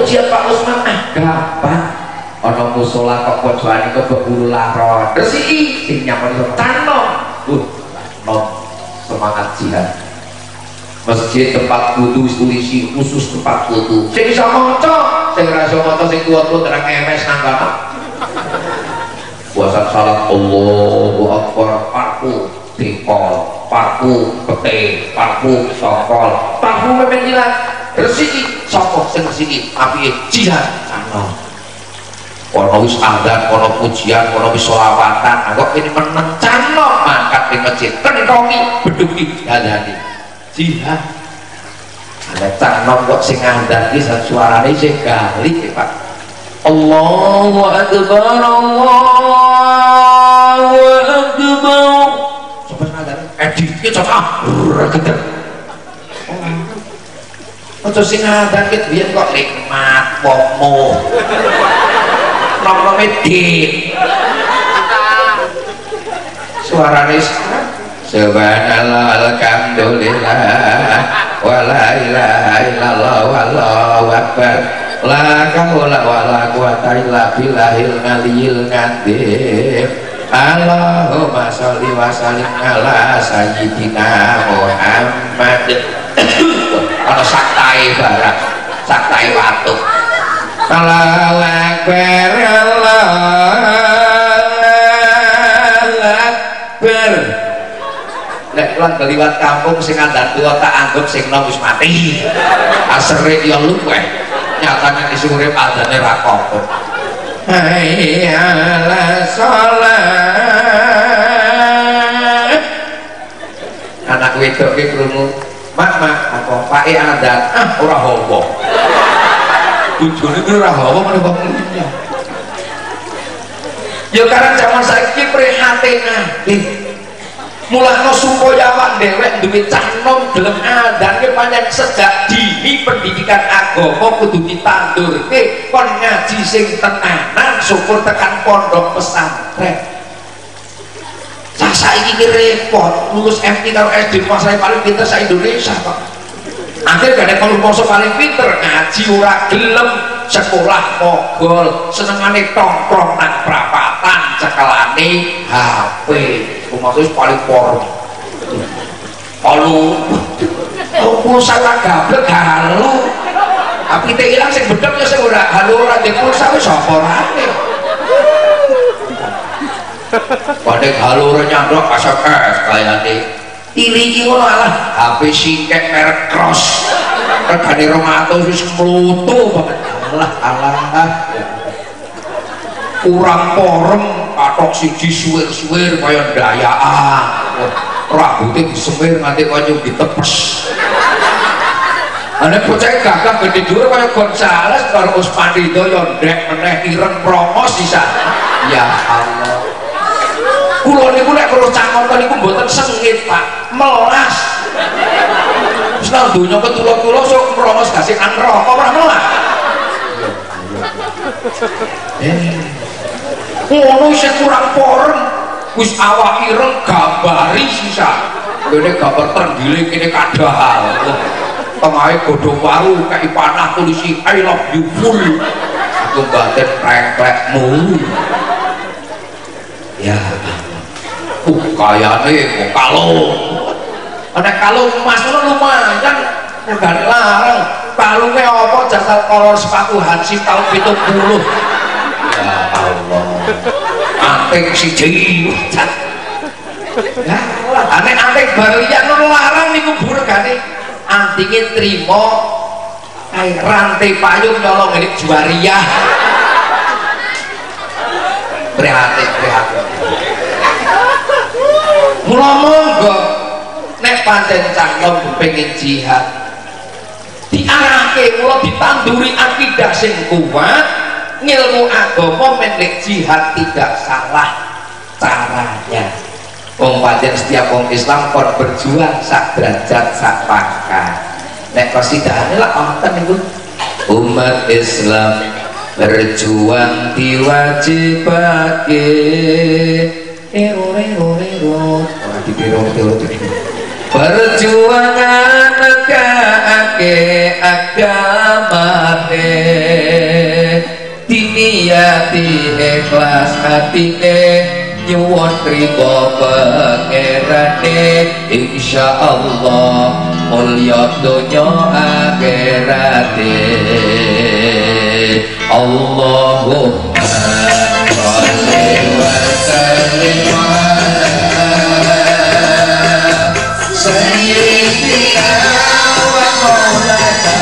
pengajian Pak Usman gampang. Ono musola kok pojokan kok berburu laron. Resiki sing nyamoni tanom. Nom semangat jihad. Masjid tempat wudu tulisi khusus tempat wudu. Sing bisa maca, sing ora iso maca sing tuwa-tuwa terang MS nang kono. Puasa salat Allahu Akbar parku tripol, parku pete, parku sokol, parku memang jelas. Resiki sokol sing resiki apike jihad ana. Kono wis adzan, kono pujian, kono wis sholawatan, kok ini meneng cano mangkat di masjid, kentongi, beduki, dadani jihad. Ada cano kok sing adzan iki suarane sing galik ya Pak. Allahu Akbar, Allahu Akbar. Coba adzan, editnya coba gede. Ojo sing adzan ki biyen kok nikmat, pomo. Nomor medit suaranya subhanallah alhamdulillah wala ilaha illallah wallahu akbar la haula wala quwata illa billahil aliyyil azim. Allahumma sholli wa sallim ala sayyidina Muhammad. Kalau saktai barang saktai watu Allahu Akbar, Allahu Akbar. Nek lan keliwat kampung sing adzan tuwa tak anggap sing nom wis mati. Asere ya luweh. Nyatane isih urip adzane ra kok. Hayya 'alas shalah. Anak wedok ki krungu, "Mak, apa pake adzan?" Ora hobo. Tujuannya itu rahawa mana bangunnya ya karena zaman saiki prihatin mulai supaya awak dewek duwe canom dalam adan ke panjang sejak dini pendidikan agama kudu ditandurke kon ngaji sing tenanan syukur tekan pondok pesantren. Saiki ki repot lulus FT karo SD masalah paling pinter sa Indonesia kok. Akhir gak ada kalau poso paling pinter ngaji ora gelem sekolah mogol senengane tongkrong nang prapatan cekelane HP maksudnya paling porno kalau pulsa tak gablek halu tapi kita hilang sing bedek ya sing ora halu ora di pulsa wis apa rane padahal halu ora nyandok SMS kayane ini ngono lah HP singkek merek Cross regane 200 wis mlutu banget alah kurang porem katok siji suwir-suwir kaya ndayaan rambutnya disemir nganti kaya ditepes ana bocah gagah gede dhuwur kaya Gonzales karo Usmanido yo ndek meneh ireng promos sisa ya Allah. Kulo niku nek karo cangkon niku mboten sengit Pak, melas. Wis nang donya ketula-tula sok merongos gasing nang neraka ora melas. Ngono sing kurang porem, wis awak ireng gambari sisa. Kene gambar tergiling kene kadahal. Tengahe godhong waru kaya panah tulisi I love you full. Aku batin preklekmu. Ya. Kayane kok kalung. Nek kalung emas ngono lumayan regane larang. Kalunge apa jasa kolor sepatu Hansip tahun 70. Ya Allah. Anting siji. Ya, anting barian ngono larang niku Bu regane. Antinge trimo kae rantai payung nyolong ini juariah. Prihatin. Mula monggo nek pancen cangkem kepengin jihad diarahke mula ditanduri akidah sing kuat ngilmu agama menek jihad tidak salah caranya. Wong pancen setiap wong Islam kon berjuang sak derajat sak pangkat. Nek qasidahane lak wonten niku umat Islam berjuang diwajibake perjuangan negake agamane diniyati ikhlas hatine nyuwun ridho pangerane insyaallah mulya donya akhirate Allahumma sholli wa sallim ala sayyidina wa maulana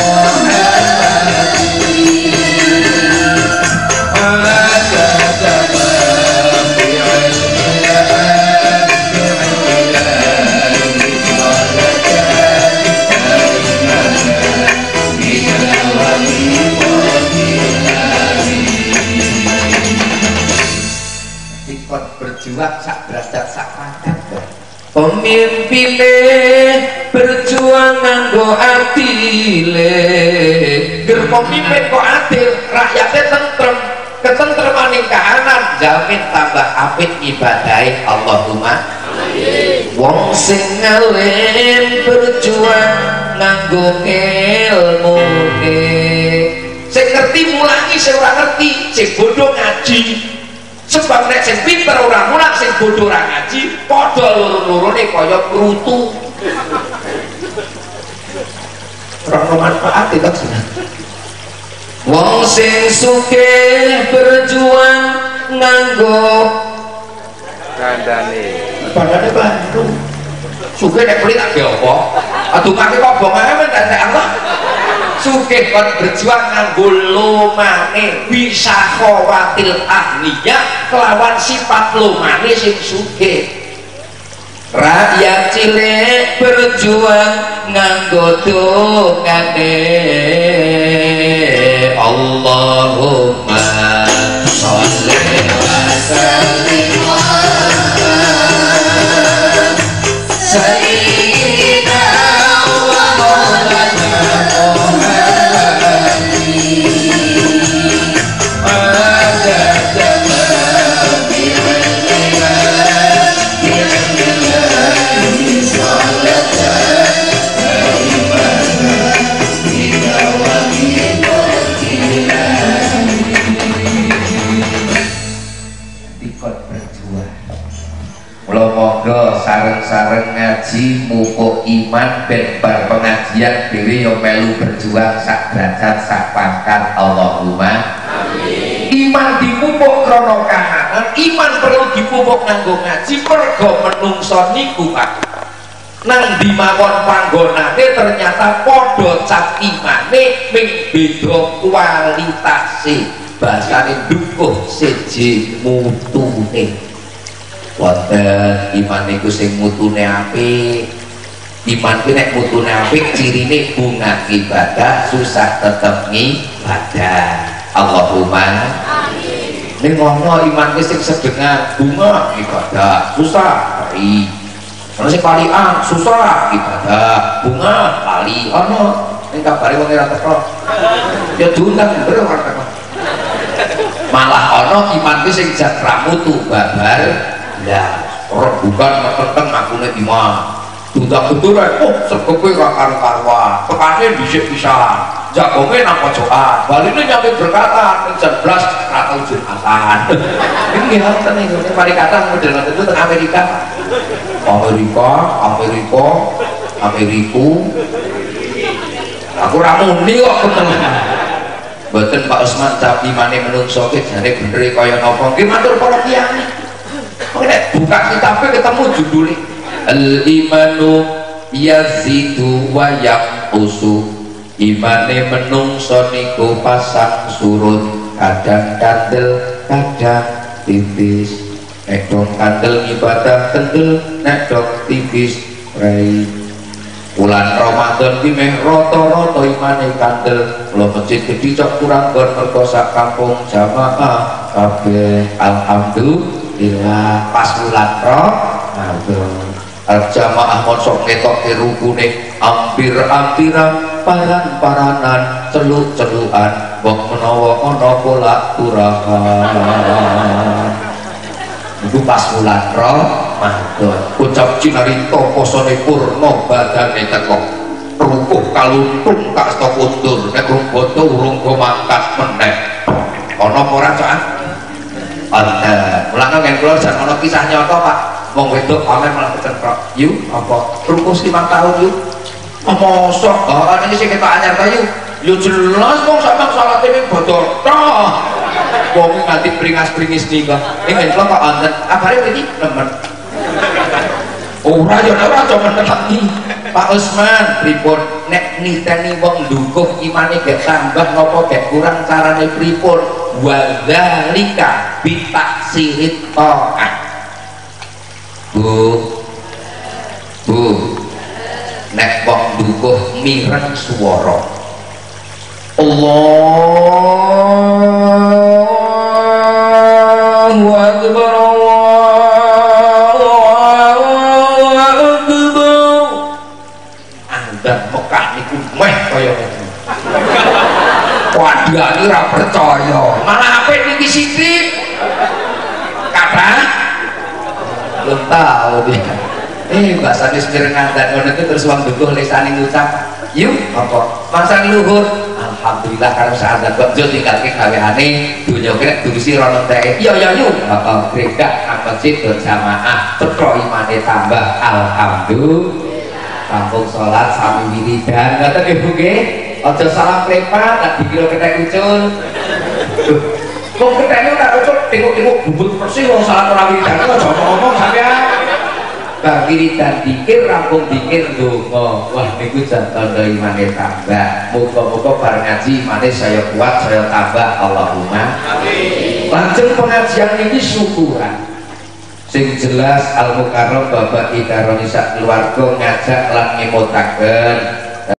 berjuang sak derajat sak pangkat pemimpine berjuang nganggo adile ger pemimpin kok adil rakyatnya tentrem ketentremaning kahanan jamin tambah apik ibadahe Allahumma amin wong sing alim berjuang nganggo ilmune sing ngerti mulangi sing ora ngerti sing bodoh ngaji sebab nek sing pinter ora mulang sing bodoh ora ngaji padha loro-lorone kaya krutu ora manfaat itu wong sing sugih berjuang nganggo kandhane bantu sugih nek kulit tak apa adukake kok bongane men tak Allah sugih kon berjuang nganggo lomane bisa khawatil ahliya kelawan sifat lomane sing sugih rakyat cilik berjuang nganggo dongane Allahumma sholli wa sallim ala sayyidina wa maulana monggo sareng-sareng ngaji mupuk iman ben bar pengajian dhewe yo melu berjuang sak derajat sak pangkat Allahumma amin iman dipupuk krana kahanan iman perlu dipupuk nganggo ngaji mergo menungso niku Pak nang di mawon panggonane ternyata padha cap imane ming beda kualitase basane dukuh siji mutune wonten iman niku sing mutune apik iman ki nek mutune apik cirine bunga ibadah susah tetep ngibadah Allahumma amin ning ngono iman ki sing sedengah bunga ibadah susah bari ana sing palian susah ibadah bunga pali ana ning kabare wong ora teko ya diundang bro ora teko malah ana iman ki sing jatra mutu babar ya orang bukan meteng ngakune imam tunda keturan oh sekowe gak karu-karuan pekane dhisik pisan jagonge nang pojokan baline nyampe berkata jam 11 atau Jumatan ini ngoten iki mari kata model ngoten itu teng Amerika aku ra muni kok ketemu mboten Pak Usman cap imane menungso ki jare bener kaya napa nggih matur para tiyang buka kitabnya ketemu judulnya al-imanu yazidu wa yanqusu imane menungso niku pasang surut kadang kandel kadang tipis nek dong kandel ibadah kendel nek dong tipis rai bulan Ramadan ki meh rata-rata imane kandel kula masjid gedhi cok kurang gon mergo sak kampung jamaah kabeh alhamdulillah pas bulan Ramadan jamaah monsok ketok rukune ampir-ampiran paran-paranan celuk-celukan wong menawa ana kolak-kurahan itu pas bulan Ramadan ucap cinarita posone purna badane teko rukuh kaluntung tak stok undur nek rung boto urung mangkat meneh ana apa ora Cak? Ana mulane kan kula jan ana kisah nyata Pak wong wedok pamer malah kecentrok yu apa rukus 5 tahun yu mosok iki sing ketok anyar ta yu yo jelas wong sampeyan salate ning bodho tok wong nganti pringas-pringis nikah ingin kok wonten kabare iki nemen ora yo ora aja meneki Pak Usman pripun nek niteni wong ndukuh imane gek tambah napa gek kurang carane pripun wa dzalika bi taksirit ta'ah Bu nek wong ndukuh mireng swara Allahu akbar Mekah niku meh kaya ngono. Waduh iki ora percaya. Malah apik niki sithik. Kathah belum tahu dia. Bahasane sendiri ngandan ngono itu terus wong dukuh lisane ngucap. Yuk apa? Masang luhur. Alhamdulillah karo sahabat kok yo tinggalke gaweane donya kira durusi rono teh. Iya ya yuk. Heeh, gredak nang masjid berjamaah, teko imane tambah alhamdulillah. Kampung sholat sami wiridan ngoten nggih Bu nggih aja salah prepat tak dikira ketek ucul kok keteknya tak ucul tengok-tengok bubut persis wong salat ora wiridan aja ngomong sampean bar wiridan dikir rampung dikir ndonga wah niku jan tanda imane tambah muga-muga bar ngaji imane saya kuat saya tambah Allahumma amin lanjut pengajian ini syukuran sing jelas Al Mukarram Bapak Ida Ronisa keluarga ngajak lan ngemotaken